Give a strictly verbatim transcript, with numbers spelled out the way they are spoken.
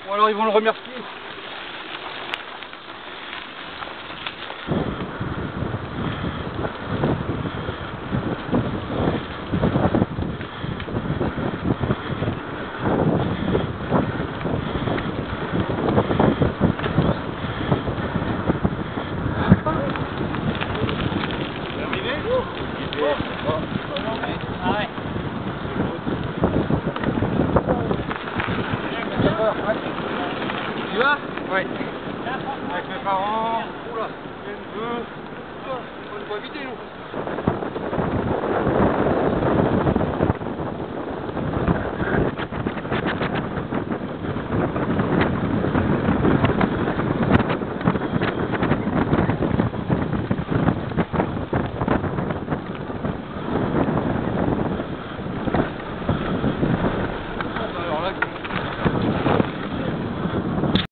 Bon alors ils vont le remercier. Ah ouais. Tu vas? Ouais. Avec mes parents. Oula.